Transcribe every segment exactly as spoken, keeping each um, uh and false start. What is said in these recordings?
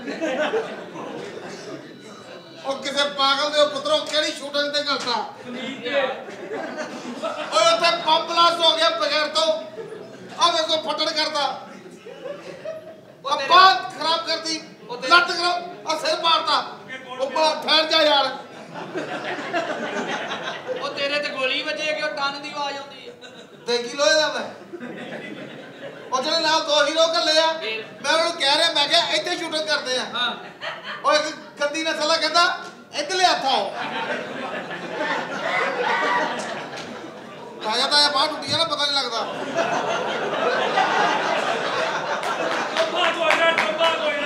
ਉਹ ਕਿਸੇ ਪਾਗਲ ਦੇ ਪੁੱਤਰੋ ਕਿਹੜੀ ਸ਼ੂਟਿੰਗ ਤੇ ਕਰਤਾ ਓਏ ਉੱਥੇ ਪੰਪ ਬਲਾਸਟ ਹੋ ਗਿਆ ਬਗੈਰ ਤੋਂ ਆ ਵੇਖੋ ਫਟੜ ਕਰਦਾ ਆ ਬਾਤ ਖਰਾਬ ਕਰਦੀ ਲੱਤ ਖਰਾਬ ਆ ਸਿਰ ਮਾਰਤਾ ਉਹ ਬੜਾ ਠਹਿਰ ਜਾ ਯਾਰ ਉਹ ਤੇਰੇ ਤੇ ਗੋਲੀ ਵੱਜੇ ਕਿ ਉਹ ਟਨ ਦੀ ਆਵਾਜ਼ ਆਉਂਦੀ ਆ ਦੇਖੀ ਲੋਏ ਦਾ ਮੈਂ ਉਹ ਜਿਹੜੇ ਨਾਲ ਦੋ ਹੀਰੋ ਘੱਲੇ ਆ ਮੈਂ ਉਹਨਾਂ ਨੂੰ ਕਹਿ ਰਿਹਾ ਮੈਂ ਕਿਹਾ ਇੱਥੇ ਸ਼ੂਟਿੰਗ ਕਰਦੇ ਆ ਹਾਂ ਉਹ ਇੱਕ ਗੰਦੀ ਨਸਲ ਕਹਿੰਦਾ ਇੱਧਰਲੇ ਹੱਥ ਆਓ ਤਾਇਆ ਤਾਇਆ ਬਾਹਰ ਟੁੱਟੀਆਂ ਨਾ ਪਤਾ ਨਹੀਂ ਲੱਗਦਾ ਟੱਪਾ ਕੋਈ ਨਾ ਟੱਪਾ ਕੋਈ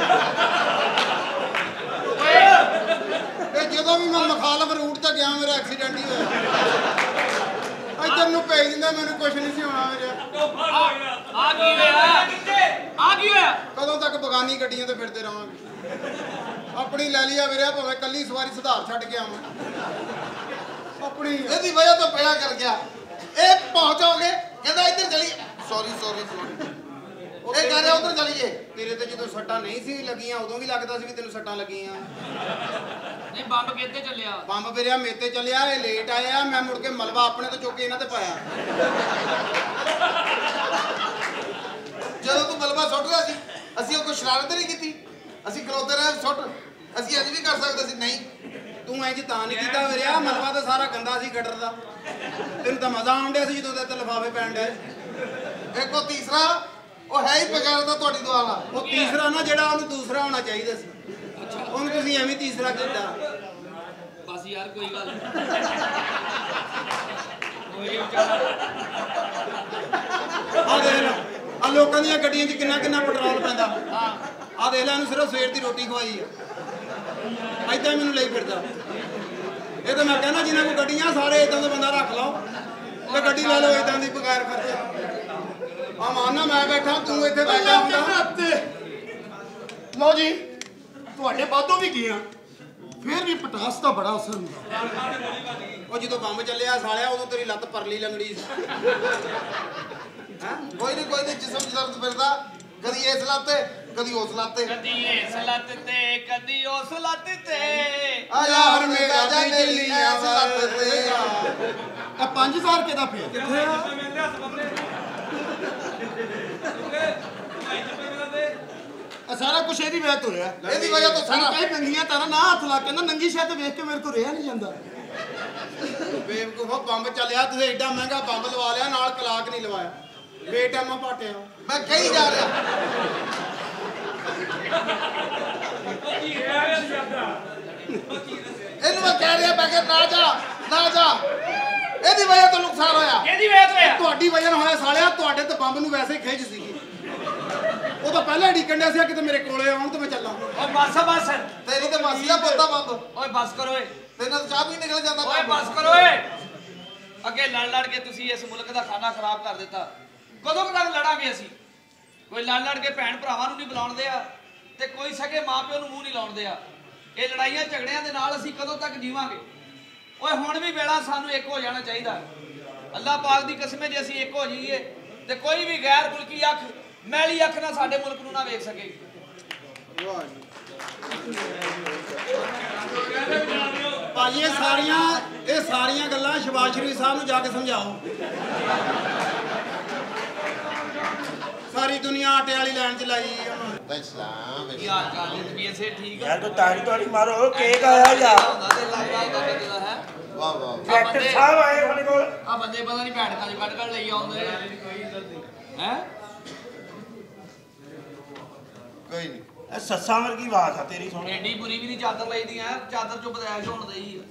ਨਾ ਇਹ ਜਦੋਂ ਵੀ ਮੈਂ ਮਖਾਲਫ ਰੂਟ ਤੇ ਗਿਆ ਮੇਰਾ ਐਕਸੀਡੈਂਟ ਹੀ ਹੋਇਆ ਇੱਧਰ ਨੂੰ ਭੇਜ ਦਿੰਦਾ ਮੈਨੂੰ ਕੁਛ ਨਹੀਂ ਸੀ ਹੋਣਾ ਮੇਰੇ ਟੱਪਾ ਕੋਈ ਨਾ ਆ ਕੀ ਹੋਇਆ ਆ ਕੀ ਹੋਇਆ ਕਦੋਂ ਤੱਕ ਬਗਾਨੀ ਗੱਡੀਆਂ ਤੇ ਫਿਰਦੇ ਰਵਾਂਗੇ ਆਪਣੀ ਲੈ ਲਿਆ ਵੀਰੇ ਭਾਵੇਂ ਕੱਲੀ ਸਵਾਰੀ ਸੁਧਾਰ ਛੱਡ ਕੇ ਆਵਾਂ ਆਪਣੀ ਇਹਦੀ ਵਜ੍ਹਾ ਤੋਂ ਪਿਆ ਕਰ ਗਿਆ ਇਹ ਪਹੁੰਚੋਗੇ ਕਹਿੰਦਾ ਇੱਧਰ ਚਲੀ ਸੌਰੀ ਸੌਰੀ ਸੌਰੀ ਇਹ ਕਹਿ ਰਿਹਾ ਉਧਰ ਚਲੀਏ ਤੇਰੇ ਤੇ ਜਦੋਂ ਸੱਟਾਂ ਨਹੀਂ ਸੀ ਲੱਗੀਆਂ ਉਦੋਂ ਵੀ ਲੱਗਦਾ ਸੀ ਵੀ ਤੈਨੂੰ ਸੱਟਾਂ ਲੱਗੀਆਂ ਨਹੀਂ ਬੰਬ ਕਿੱਥੇ ਚੱਲਿਆ ਬੰਬ ਵੀਰਿਆ ਮੇਤੇ ਚੱਲਿਆ ਇਹ ਲੇਟ ਆਇਆ ਮੈਂ ਮੁੜ ਕੇ ਮਲਬਾ ਆਪਣੇ ਤੋਂ ਚੁੱਕ ਕੇ ਇਹਨਾਂ ਤੇ ਪਾਇਆ ਜਦੋਂ ਤੂੰ ਮਲਬਾ ਸੁੱਟ ਰਿਹਾ ਸੀ ਅਸੀਂ ਉਹ ਕੋਈ ਸ਼ਰਾਰਤ ਨਹੀਂ ਕੀਤੀ ਅਸੀਂ ਖਲੋਤੇ ਰਹੇ ਸੁੱਟ ਅਸੀਂ ਅੱਜ ਵੀ ਕਰ ਸਕਦੇ ਸੀ ਨਹੀਂ ਤੂੰ ਇੰਜ ਤਾਂ ਨਹੀਂ ਕੀਤਾ ਵੀਰਿਆ ਮਲਬਾ ਤਾਂ ਸਾਰਾ ਗੰਦਾ ਸੀ ਗਟਰ ਦਾ ਤੈਨੂੰ ਤਾਂ ਮਜ਼ਾ ਆਉਣ ਡਿਆ ਸੀ ਜਦੋਂ ਤੇ ਲਿਫਾਫੇ ਪੈਣ ਡਏ ਇੱਕ ਉਹ ਤੀਸਰਾ ਉਹ ਹੈ ਹੀ ਬਗੈਰ ਦਾ ਤੁਹਾਡੀ ਦੁਆ ਨਾਲ ਉਹ ਤੀਸਰਾ ਨਾ ਜਿਹੜਾ ਉਹਨੂੰ ਦੂਸਰਾ ਹੋਣਾ ਚਾਹੀਦਾ ਸੀ ਅੱਛਾ ਉਹਨੂੰ ਤੁਸੀਂ ਐਵੇਂ ਤੀਸਰਾ ਕੀਤਾ ਬਸ ਯਾਰ ਕੋਈ ਗੱਲ ਹੋਈ ਵਿਚਾਰਾ ਆ ਦੇਖ ਲੈ ਆ ਲੋਕਾਂ ਦੀਆਂ ਗੱਡੀਆਂ 'ਚ ਕਿੰਨਾ ਕਿੰਨਾ ਪੈਟਰੋਲ ਪੈਂਦਾ ਹਾਂ ਆ ਦੇਖ ਲੈ ਇਹਨੂੰ ਸਿਰਫ ਸਵੇਰ ਦੀ ਰੋਟੀ ਖਵਾਈ ਆ ਐਦਾਂ ਮੈਨੂੰ ਲਈ ਫਿਰਦਾ ਇਹ ਤਾਂ ਮੈਂ ਕਹਿੰਦਾ ਜਿਨ੍ਹਾਂ ਕੋਲ ਗੱਡੀਆਂ ਸਾਰੇ ਇਦਾਂ ਦਾ ਬੰਦਾ ਰੱਖ ਲਓ ਤੇ ਗੱਡੀ ਲੈ ਲਓ ਇਦਾਂ ਦੀ ਬਗੈਰ ਖਰਚੇ ਆ ਮਾਨਾ ਮੈਂ ਬੈਠਾ ਤੂੰ ਇੱਥੇ ਬੈਠਾ ਹੁੰਦਾ ਲਓ ਜੀ ਤੁਹਾਡੇ ਬਾਦੋਂ ਵੀ ਗਿਆ ਫਿਰ ਵੀ ਪਟਾਸ ਦਾ ਬੜਾ ਅਸਰ ਹੁੰਦਾ ਉਹ ਜਦੋਂ ਬੰਬ ਚੱਲਿਆ ਸਾਲਿਆ ਉਦੋਂ ਤੇਰੀ ਲੱਤ ਪਰਲੀ ਲੰਗੜੀ ਸੀ ਹੈ ਕੋਈ ਨਹੀਂ ਕੋਈ ਨਹੀਂ ਜਿਸਮ 'ਚ ਦਰਦ ਫਿਰਦਾ ਕਦੀ ਇਸ ਲੱਤ ਤੇ ਕਦੀ ਉਸ ਲੱਤ ਤੇ ਕਦੀ ਇਸ ਲੱਤ ਤੇ ਕਦੀ ਉਸ ਲੱਤ ਤੇ ਆ ਯਾਰ ਮੇਰਾ ਜਾ ਮੇਰੀ ਇਸ ਲੱਤ ਤੇ ਆ ਪੰਜ ਹਜ਼ਾਰ ਰੁਪਏ ਦਾ ਪਿਆ ਕਿੱਥੇ ਆ ਮਿਲਦੇ ਹੱਥ ਬੰਦੇ ਆ ਸਾਰਾ ਕੁਝ ਇਹਦੀ ਵਜ੍ਹਾ ਤੋਂ ਹੋਇਆ ਇਹਦੀ ਵਜ੍ਹਾ ਤੋਂ ਸਾਰਾ ਕਈ ਨੰਗੀਆਂ ਤਾਰਾਂ ਨਾ ਹੱਥ ਲਾ ਕੇ ਨਾ ਨੰਗੀ ਸ਼ਾਇਦ ਵੇਖ ਕੇ ਮੇਰੇ ਕੋਲ ਰਿਹਾ ਨਹੀਂ ਜਾਂਦਾ ਬੇਵਕੂਫੋ ਬੰਬ ਚੱਲਿਆ ਤੁਸੀਂ ਐਡਾ ਮਹਿੰਗਾ ਬੰਬ ਲਵਾ ਲਿਆ ਨਾਲ ਕਲਾਕ ਨਹੀਂ ਲਵਾਇਆ ਬੇਟਾਮਾ ਪਾਟਿਆ ਮੈਂ ਕਹੀ ਜਾ ਰਿਹਾ ਇਹਨੂੰ ਮੈਂ ਕਹਿ ਰਿਹਾ ਮੈਂ ਕਿ ਨਾ ਜਾ ਨਾ ਜਾ ਇਹਦੀ ਵਜ੍ਹਾ ਤੋਂ ਨੁਕਸਾਨ ਹੋਇਆ ਕਿਹਦੀ ਵਜ੍ਹਾ ਤੋਂ ਹੋਇਆ ਤੁਹਾਡੀ ਵਜ੍ਹਾ ਨਾਲ ਹੋਇਆ ਸਾਲਿਆ ਤੁਹਾਡੇ ਤੇ ਬੰਬ ਨੂੰ ਵੈਸੇ ਹੀ ਖਿੱਚ ਸੀਗੀ ਉਹ ਤਾਂ ਪਹਿਲਾਂ ਢੀਕਣ ਡਿਆ ਸੀ ਕਿਤੇ ਮੇਰੇ ਕੋਲੇ ਆਉਣ ਤੇ ਮੈਂ ਚੱਲਾਂ ਓਏ ਬਸ ਬਸ ਤੇਰੀ ਤਾਂ ਮਾਸੀ ਦਾ ਪੁੱਤਾ ਬੰਬ ਓਏ ਬਸ ਕਰੋ ਓਏ ਤੇਨਾਂ ਤਾਂ ਚਾਹ ਵੀ ਨਿਕਲ ਜਾਂਦਾ ਓਏ ਬਸ ਕਰੋ ਓਏ ਅੱਗੇ ਲੜ ਲੜ ਕੇ ਤੁਸੀਂ ਇਸ ਮੁਲਕ ਦਾ ਖਾਣਾ ਖਰਾਬ ਕਰ ਦਿੱਤਾ ਕਦੋਂ ਤੱਕ ਲੜਾਂਗੇ ਅਸੀਂ ਕੋਈ ਲੜ ਲੜ ਕੇ ਭੈਣ ਭਰਾਵਾਂ ਨੂੰ ਨਹੀਂ ਬੁਲਾਉਂਦੇ ਆ ਤੇ ਕੋਈ ਸਕੇ ਮਾਪਿਓ ਨੂੰ ਮੂੰਹ ਨਹੀਂ ਲਾਉਂਦੇ ਆ ਇਹ ਲੜਾਈਆਂ ਝਗੜਿਆਂ ਦੇ ਨਾਲ ਅਸੀਂ ਕਦੋਂ ਤੱਕ ਜੀਵਾਂਗੇ ਓਏ ਹੁਣ ਵੀ ਵੇਲਾ ਸਾਨੂੰ ਇੱਕ ਹੋ ਜਾਣਾ ਚਾਹੀਦਾ ਅੱਲਾਹ ਪਾਕ ਦੀ ਕਸਮ ਹੈ ਜੇ ਅਸੀਂ ਇੱਕ ਹੋ ਜਾਈਏ ਤੇ ਕੋਈ ਵੀ ਗੈਰ ਮੁਲਕੀ ਅੱਖ ਮੈਲੀ ਅੱਖ ਨਾਲ ਸਾਡੇ ਮੁਲਕ ਨੂੰ ਨਾ ਵੇਖ ਸਕੇ ਭਾਜੀ ਇਹ ਸਾਰੀਆਂ ਇਹ ਸਾਰੀਆਂ ਗੱਲਾਂ ਸ਼ਬਾਜ਼ ਸ਼ਰੀਫ ਸਾਹਿਬ ਨੂੰ ਜਾ ਕੇ ਸਮਝਾਓ ਸਾਰੀ ਦੁਨੀਆ ਆਟੇ ਵਾਲੀ ਲਾਈਨ ਚ ਲਾਈ ਇਸਲਾਮ ਕੀ ਹਾਲ ਚਾਲ ਹੈ ਵੀ ਐਸੇ ਠੀਕ यार तो तारी तारी मारो केक आया यार ਵਾਹ ਵਾਹ डॉक्टर साहब आए अपने को ਆ ਬੰਦੇ ਪਤਾ ਨਹੀਂ ਭੈਣ ਕਾਜ ਕੱਢ ਕੱਢ ਲਈ ਆਉਂਦੇ ਹੈ ਕੋਈ ਨਹੀਂ सस्सा वर्गी आवाज आ तेरी सुन ਐਡੀ ਬੁਰੀ ਵੀ ਨਹੀਂ ਚਾਦਰ ਲਈਦੀ ਐ ਚਾਦਰ ਚੋਂ ਬਦਾਇਸ਼ ਹੋਣ ਦਈ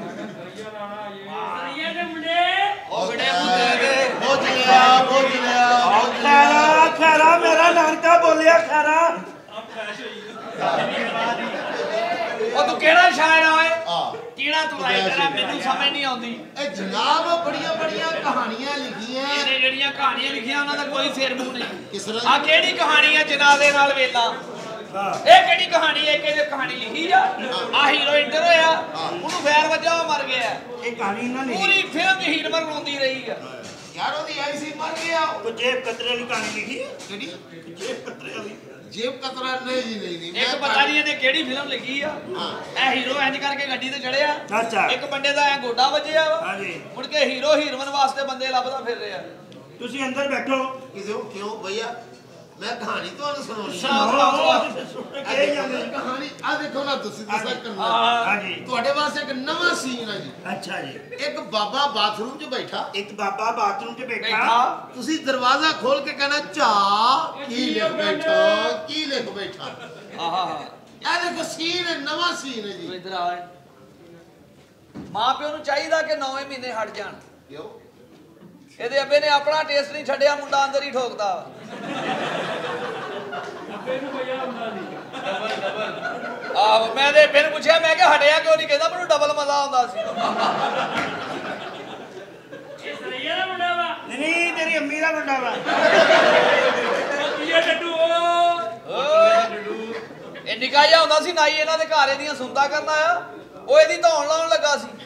ਸਰੀਏ ਦੇ ਮੁੰਡੇ ਉਹ ਬੜੇ ਮੁੰਡੇ ਦੇ ਬੁੱਝ ਲਿਆ ਬੁੱਝ ਲਿਆ खैरा खैरा मेरा नानका बोलिया खैरा ਆਪ ਫੈਸ਼ ਹੋਈ ਉਹ ਤੂੰ ਕਿਹੜਾ ਸ਼ਾਇਰ ਆ ਓਏ ਆ ਕਿਹੜਾ ਤੂੰ ਰਾਈਟਰ ਆ ਮੈਨੂੰ ਸਮਝ ਨਹੀਂ ਆਉਂਦੀ ਇਹ ਜਨਾਬ ਬੜੀਆਂ ਬੜੀਆਂ ਕਹਾਣੀਆਂ ਲਿਖੀਆਂ ਇਹਨੇ ਜਿਹੜੀਆਂ ਕਹਾਣੀਆਂ ਲਿਖੀਆਂ ਉਹਨਾਂ ਦਾ ਕੋਈ ਸਿਰ ਮੂੰਹ ਨਹੀਂ ਕਿਸ ਤਰ੍ਹਾਂ ਆ ਕਿਹੜੀ ਕਹਾਣੀ ਆ ਜਨਾਜ਼ੇ ਨਾਲ ਵੇਲਾ ਇਹ ਕਿਹੜੀ ਕਹਾਣੀ ਹੈ ਕਿਹਦੇ ਕਹਾਣੀ ਲਿਖੀ ਆ ਆ ਹੀਰੋ ਇੰਟਰ ਹੋਇਆ ਉਹਨੂੰ ਫੈਰ ਵੱਜਾ ਉਹ ਮਰ ਗਿਆ ये कहानी ना नहीं ਪੂਰੀ ਫਿਲਮ ਚ ਹੀਰ ਬਣਾਉਂਦੀ ਰਹੀ ਆ ਯਾਰ ਉਹਦੀ ਐਸੀ ਮਰ ਗਿਆ तो जेब कतरे वाली कहानी लिखी है ਜਿਹੜੀ जेब कतरे वाली ਜੇਬ ਕਤਰਾ ਨਹੀਂ ਜੀ ਨਹੀਂ ਨਹੀਂ ਇੱਕ ਪਤਾ ਨਹੀਂ ਇਹਨੇ ਕਿਹੜੀ ਫਿਲਮ ਲਿਖੀ ਆ ਇਹ ਹੀਰੋ ਇੰਜ ਕਰਕੇ ਗੱਡੀ ਤੇ ਚੜਿਆ ਅੱਛਾ ਇੱਕ ਬੰਦੇ ਦਾ ਐ ਗੋਡਾ ਵੱਜਿਆ ਵਾ ਹਾਂਜੀ ਮੁੜ ਕੇ ਹੀਰੋ ਹੀਰੋਇਨ ਵਾਸਤੇ ਬੰਦੇ ਲੱਭਦਾ ਫਿਰ ਰਿਹਾ ਤੁਸੀਂ ਅੰਦਰ ਬੈਠੋ ਕਿਉਂ ਕਿਉਂ ਭਈਆ ਮੈਂ ਕਹਾਣੀ ਤੁਹਾਨੂੰ ਸੁਣਾਉਣੀ ਕਹੀ ਜਾਂਦੇ ਕਹਾਣੀ ਆ ਦੇਖੋ ਨਾ ਤੁਸੀਂ ਦੱਸਿਆ ਕਰਨਾ ਹਾਂਜੀ ਤੁਹਾਡੇ ਵਾਸਤੇ ਇੱਕ ਨਵਾਂ ਸੀਨ ਹੈ ਜੀ ਅੱਛਾ ਜੀ ਇੱਕ ਬਾਬਾ ਬਾਥਰੂਮ 'ਚ ਬੈਠਾ ਇੱਕ ਬਾਬਾ ਬਾਥਰੂਮ 'ਚ ਬੈਠਾ ਬੈਠਾ ਤੁਸੀਂ ਦਰਵਾਜ਼ਾ ਖੋਲ ਕੇ ਕਹਿਣਾ ਚਾ ਕੀ ਲਿਖ ਬੈਠਾ ਕੀ ਲਿਖ ਬੈਠਾ ਆਹਾ ਇਹ ਦੇਖੋ ਸੀਨ ਹੈ ਨਵਾਂ ਸੀਨ ਹੈ ਤੂੰ ਜੀ ਇਧਰ ਆ ਮਾਂ ਪਿਓ ਨੂੰ ਚਾਹੀਦਾ ਕਿ ਨੌਵੇਂ ਮਹੀਨੇ ਹਟ ਜਾਣ ਕਿਉਂ ਇਹਦੇ ਅੱਬੇ ਨੇ ਆਪਣਾ ਟੇਸਟ ਨਹੀਂ ਛੱਡਿਆ ਮੁੰਡਾ ਅੰਦਰ ਹੀ ਠੋਕਦਾ ਅੱਬੇ ਨੂੰ ਕੋਈ ਹੁੰਦਾ ਨਹੀਂ ਆਹੋ ਮੈਂ ਤੇ ਫਿਰ ਪੁੱਛਿਆ ਮੈਂ ਕਿ ਹਟਿਆ ਕਿਉਂ ਨਹੀਂ ਕਹਿੰਦਾ ਮੈਨੂੰ ਡਬਲ ਮਜ਼ਾ ਆਉਂਦਾ ਸੀ ਇਹ ਸਰਈਆ ਦਾ ਮੁੰਡਾ ਵਾ ਨਹੀਂ ਨਹੀਂ ਤੇਰੀ ਅੰਮੀ ਦਾ ਮੁੰਡਾ ਵਾ ਇਹ ਡੱਡੂ ਓ ਇਹ ਨਿੱਕਾ ਜਿਹਾ ਹੁੰਦਾ ਸੀ ਨਾਈ ਇਹਨਾਂ ਦੇ ਘਰ ਇਹਦੀਆਂ ਸੁਣਦਾ ਕਰਨਾ ਆ ਉਹ ਇਹਦੀ ਧੌਣ ਲਾਉਣ ਲੱਗਾ ਸੀ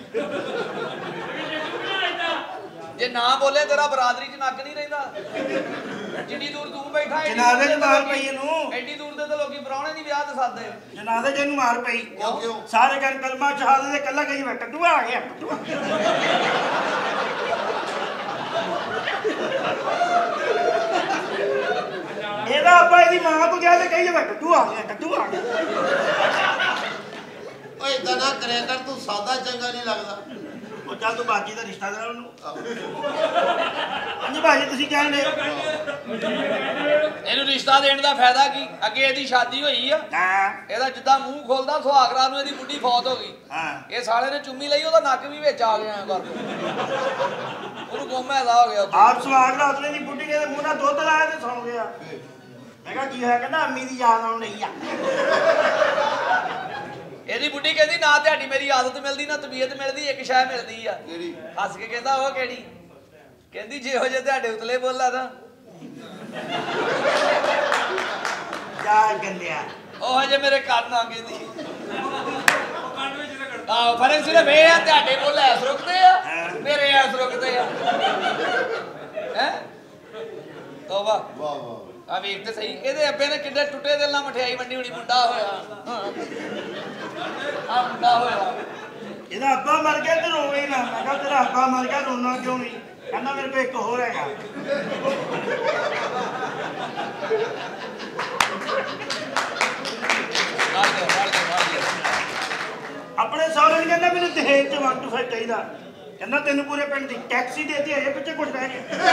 ਜੇ ਨਾ ਬੋਲੇ ਤੇਰਾ ਬਰਾਦਰੀ ਚ ਨੱਕ ਨਹੀਂ ਰਹਿੰਦਾ ਜਿੰਨੀ ਦੂਰ ਤੂੰ ਬੈਠਾ ਜਨਾਜ਼ੇ ਚ ਮਾਰ ਪਈ ਇਹਨੂੰ ਐਡੀ ਦੂਰ ਦੇ ਤਾਂ ਲੋਕੀ ਪ੍ਰਾਹੁਣੇ ਨਹੀਂ ਵਿਆਹ ਤੇ ਸਾਦੇ ਜਨਾਜ਼ੇ ਜਿਹਨੂੰ ਮਾਰ ਪਈ ਕਿਉਂ ਕਿਉਂ ਸਾਰੇ ਕਹਿਣ ਕਲਮਾ ਸ਼ਹਾਦਤ ਦੇ ਕੱਲਾ ਕਹੀ ਬੈਠਾ ਤੂੰ ਆ ਗਿਆ ਇਹਦਾ ਆਪਾਂ ਇਹਦੀ ਮਾਂ ਕੋ ਗਿਆ ਤੇ ਕਹੀ ਬੈਠਾ ਤੂੰ ਆ ਗਿਆ ਤੂੰ ਆ ਗਿਆ ਓਏ ਇਦਾਂ ਨਾ ਕਰਿਆ ਕਰ ਤੂੰ ਸਾਦਾ ਚੰਗਾ ਨਹੀਂ ਲੱਗਦਾ ਉਹ ਚੱਲ ਤੂੰ ਬਾਜੀ ਦਾ ਰਿਸ਼ਤਾ ਕਰਾ ਉਹਨੂੰ ਹਾਂਜੀ ਭਾਜੀ ਤੁਸੀਂ ਕਹਿੰਦੇ ਇਹਨੂੰ ਰਿਸ਼ਤਾ ਦੇਣ ਦਾ ਫਾਇਦਾ ਕੀ ਅੱਗੇ ਇਹਦੀ ਸ਼ਾਦੀ ਹੋਈ ਆ ਹਾਂ ਇਹਦਾ ਜਿੱਦਾਂ ਮੂੰਹ ਖੋਲਦਾ ਸੁਹਾਗਰਾ ਨੂੰ ਇਹਦੀ ਬੁੱਢੀ ਫੌਤ ਹੋ ਗਈ ਹਾਂ ਇਹ ਸਾਲੇ ਨੇ ਚੁੰਮੀ ਲਈ ਉਹਦਾ ਨੱਕ ਵੀ ਵਿੱਚ ਆ ਗਿਆ ਕਰ ਉਹਨੂੰ ਗੋਮਾ ਐਦਾ ਹੋ ਗਿਆ ਉੱਥੇ ਆਪ ਸਵਾਗ ਦਾ ਉਤਲੇ ਦੀ ਬੁੱਢੀ ਕੇ ਮੂੰਹ ਨਾਲ ਦੁੱਧ ਲਾਇਆ ਤੇ ਸੌਂ ਗਿਆ ਮੈਂ ਕਿਹਾ ਕੀ ਹੋਇਆ ਕਹਿੰਦਾ ਅੰਮੀ ਦੀ ਯਾਦ ਆਉਣ ਲਈ ਆ ਇਹਦੀ ਬੁੱਢੀ ਕਹਿੰਦੀ ਨਾ ਤੁਹਾਡੀ ਮੇਰੀ ਆਦਤ ਮਿਲਦੀ ਨਾ ਤਬੀਅਤ ਮਿਲਦੀ ਇੱਕ ਸ਼ੈ ਮਿਲਦੀ ਆ ਕਿਹੜੀ ਹੱਸ ਕੇ ਕਹਿੰਦਾ ਉਹ ਕਿਹੜੀ ਕਹਿੰਦੀ ਜਿਹੋ ਜੇ ਤੁਹਾਡੇ ਉਤਲੇ ਬੋਲਾ ਤਾਂ ਜਾ ਗੰਦਿਆ ਉਹ ਹਜੇ ਮੇਰੇ ਕੰਨ ਆ ਕਹਿੰਦੀ ਕੰਨ ਵਿੱਚ ਰਗੜ ਆਹ ਫਰਕ ਸਿਰਫ ਇਹ ਆ ਤੁਹਾਡੇ ਬੋਲ ਐਸ ਰੁਕਦੇ ਆ ਮੇਰੇ ਐਸ ਰੁਕਦੇ ਆ ਹੈ ਤੋਬਾ ਵਾਹ ਵਾਹ ਆ ਵੇਖ ਤੇ ਸਹੀ ਇਹਦੇ ਅੱਬੇ ਨੇ ਕਿੱਡੇ ਟੁੱਟੇ ਦਿਲ ਨਾਲ ਮਠਿਆਈ ਵੰਡੀ ਹੋਣੀ ਮੁੰਡਾ ਹੋਇਆ ਆ ਮੁੰਡਾ ਹੋਇਆ ਇਹਦਾ ਅੱਬਾ ਮਰ ਗਿਆ ਤੇ ਰੋਵੇ ਨਾ ਮੈਂ ਕਿਹਾ ਤੇਰਾ ਅੱਬਾ ਮਰ ਗਿਆ ਰੋਣਾ ਕਿਉਂ ਨਹੀਂ ਕਹਿੰਦਾ ਮੇਰੇ ਕੋਲ ਇੱਕ ਹੋਰ ਹੈਗਾ ਨਾਲ ਦੇ ਨਾਲ ਦੇ ਨਾਲ ਦੇ ਆਪਣੇ ਸਹੁਰੇ ਨੂੰ ਕਹਿੰਦਾ ਮੈਨੂੰ ਦਹੇਜ ਚ ਵੰਟੂ ਫਿਰ ਚਾਹੀਦਾ ਕਹਿੰਦਾ ਤੈਨੂੰ ਪੂਰੇ ਪਿੰਡ ਦੀ ਟੈਕਸੀ ਦੇਤੀ ਹਜੇ ਪਿੱਛੇ ਕੁਝ ਰਹਿ ਗਿਆ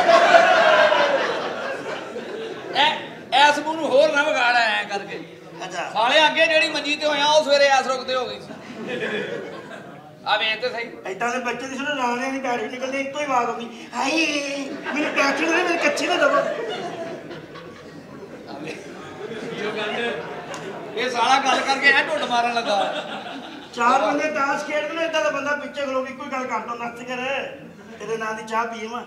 ਐ ਐਸ ਮੂੰਹ ਨੂੰ ਹੋਰ ਨਾ ਵਿਗਾੜ ਐ ਕਰਕੇ ਅੱਛਾ ਸਾਲੇ ਅੱਗੇ ਜਿਹੜੀ ਮੰਜੀ ਤੇ ਹੋਇਆ ਉਹ ਸਵੇਰੇ ਐਸ ਰੁਕਦੇ ਹੋ ਗਈ ਸੀ ਆ ਵੇਖ ਤੇ ਸਹੀ ਏਦਾਂ ਦੇ ਬੱਚੇ ਦੀ ਸੁਣ ਰਾਣੇ ਨਹੀਂ ਬੈਠ ਨਿਕਲਦੇ ਇੱਕੋ ਹੀ ਆਵਾਜ਼ ਆਉਂਦੀ ਹਾਏ ਮੈਨੂੰ ਟੈਕਸੀ ਦੇ ਮੇਰੇ ਕੱਚੀ ਨਾ ਦਵੋ ਇਹ ਸਾਲਾ ਗੱਲ ਕਰਕੇ ਐ ਢੁੱਡ ਮਾਰਨ ਲੱਗਾ ਚਾਰ ਬੰਦੇ ਤਾਸ਼ ਖੇਡਦੇ ਨੇ ਏਦਾਂ ਦਾ ਬੰਦਾ ਪਿੱਛੇ ਖਲੋ ਕੇ ਕੋਈ ਗੱਲ ਕਰਦਾ ਨੱਚ ਕਰ ਤੇਰੇ ਨਾਂ ਦੀ ਚਾਹ ਪੀਵਾਂ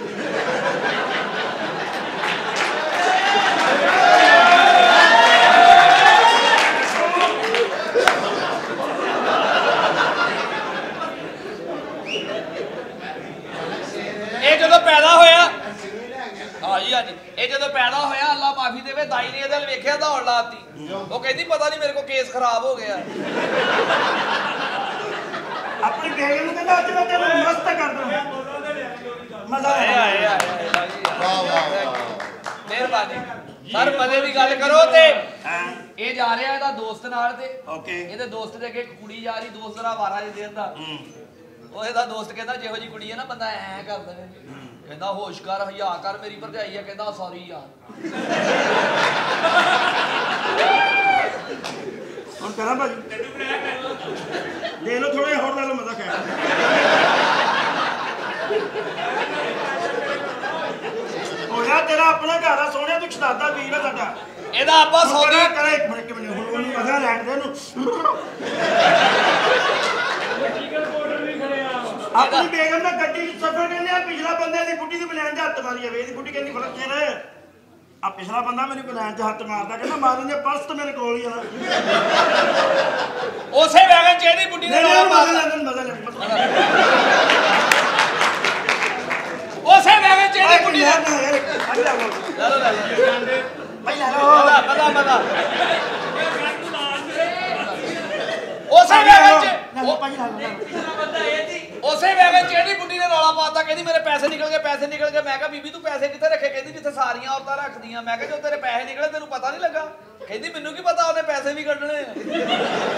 ਇਹ ਜਦੋਂ ਪੈਦਾ ਹੋਇਆ ਹਾਂਜੀ ਹਾਂਜੀ ਇਹ ਜਦੋਂ ਪੈਦਾ ਹੋਇਆ ਅੱਲਾ ਮਾਫੀ ਦੇਵੇ ਦਾਈ ਨੇ ਇਹਦੇ ਵੱਲ ਵੇਖਿਆ ਦੌੜ ਲਾਤੀ ਉਹ ਕਹਿੰਦੀ ਪਤਾ ਨਹੀਂ ਮੇਰੇ ਕੋ ਕੇਸ ਖਰਾਬ ਹੋ ਗਿਆ ਆਪਣੀ ਬੇਗਮ ਨੂੰ ਕਹਿੰਦਾ ਅੱਜ ਮੈਂ ਤੈਨੂੰ ਮਸਤ ਕਰ ਦੂੰ ਮਜ਼ਾ ਆਏ ਆਏ ਆਇਆ ਆਏ ਵਾਹ ਵਾਹ ਵਾਹ ਮਿਹਰਬਾਨੀ ਸਰ ਮਜ਼ੇ ਦੀ ਗੱਲ ਕਰੋ ਤੇ ਹਾਂ ਇਹ ਜਾ ਰਿਹਾ ਇਹਦਾ ਦੋਸਤ ਨਾਲ ਤੇ ਓਕੇ ਇਹਦੇ ਦੋਸਤ ਦੇ ਅੱਗੇ ਇੱਕ ਕੁੜੀ ਜਾ ਰਹੀ ਦੋਸਤ ਦਾ ਵਾਰਾ ਜੇ ਦੇਂਦਾ ਹੂੰ ਉਹ ਇਹਦਾ ਦੋਸਤ ਕਹਿੰਦਾ ਜਿਹੋ ਜੀ ਕੁੜੀ ਹੈ ਨਾ ਬੰਦਾ ਐ ਕਰਦਾ ਕਹਿੰਦਾ ਹੋਸ਼ ਕਰ ਹਯਾ ਕਰ ਮੇਰੀ ਭਰਜਾਈ ਆ ਕਹਿੰਦਾ ਸੌਰੀ ਯਾਰ ਹੁਣ ਕਰਾਂ ਭਾਜੀ ਦੇ ਲੋ ਥੋੜੇ ਹੋਰ ਲੈ ਲਓ ਮਜ਼ਾ ਖਾਇਆ ਹੋਇਆ ਤੇਰਾ ਆਪਣਾ ਘਰ ਆ ਸੋਹਣਿਆ ਤੂੰ ਛਦਾਦਾ ਵੀਰ ਆ ਸਾਡਾ ਇਹਦਾ ਆਪਾਂ ਸੌਰੀ ਕਰਾ ਇੱਕ ਮਿੰਟ ਇੱਕ ਮਿੰਟ ਹੁਣ ਉਹਨੂੰ ਮਜ਼ਾ ਲੈਣ ਦੇ ਉਹਨੂੰ ਚੀਕਰ ਪਾਊਡਰ ਵੀ ਖੜਿਆ ਆਪਣੀ ਬੇਗਮ ਨਾਲ ਗੱਡੀ 'ਚ ਸਫ਼ਰ ਕਰਨੇ ਆ ਪਿਛਲਾ ਬੰਦੇ ਦੀ ਬੁੱਢੀ ਦੀ ਬਲੈਨ 'ਚ ਹੱਥ ਮਾਰੀ ਜਾਵੇ ਇਹਦੀ ਬੁੱਢੀ ਕਹਿੰਦੀ ਫਰਕ ਚਿਰ ਆ ਪਿਛਲਾ ਬੰਦਾ ਮੈਨੂੰ ਬਲੈਨ 'ਚ ਹੱਥ ਮਾਰਦਾ ਕਹਿੰਦਾ ਮਾਰਨ ਦੇ ਪਰਸ ਤੇ ਮੇਰੇ ਕੋਲ ਹੀ ਆ ਉਸੇ ਵੈਗਨ ਚ ਇਹਦੀ ਬੁੱਢੀ ਨੇ ਨਹੀਂ ਰੌਲਾ ਮਜ਼ਾ ਪਾਤਾ ਲੈਣ ਮਜ਼ਾ ਲੈਣ ਉਸੇ ਵੈਗਨ ਚ ਇਹਦੀ ਬੁੱਢੀ ਨੇ ਯਾਰ ਲੈ ਲਓ ਲੈ ਲਓ ਭਾਈ ਲੈ ਲਓ ਮਜ਼ਾ ਮਜ਼ਾ ਗੱਲ ਨੂੰ ਲਾਜ ਉਸੇ ਵੈਗਨ ਚ ਲੈ ਭਾਈ ਲਾ ਲਓ ਉਸੇ ਵੈਗਨ ਚ ਇਹਦੀ ਬੁੱਢੀ ਨੇ ਰੌਲਾ ਪਾਤਾ ਕਹਿੰਦੀ ਮੇਰੇ ਪੈਸੇ ਨਿਕਲ ਗਏ ਪੈਸੇ ਨਿਕਲ ਗਏ ਮੈਂ ਕਿਹਾ ਬੀਬੀ ਤੂੰ ਪੈਸੇ ਕਿੱਥੇ ਰੱਖੇ ਕਹਿੰਦੀ ਜਿੱਥੇ ਸਾਰੀਆਂ ਔਰਤਾਂ ਰੱਖਦੀਆਂ ਮੈਂ ਕਿਹਾ ਜੋ ਤੇਰੇ ਪੈਸੇ ਨਿਕਲੇ ਤੈਨੂੰ ਪਤਾ ਨਹੀਂ ਲੱਗਾ ਕਹਿੰਦੀ ਮੈਨੂੰ ਕੀ ਪਤਾ ਉਹਨੇ ਪੈਸੇ ਵੀ ਕੱਢਣੇ ਆ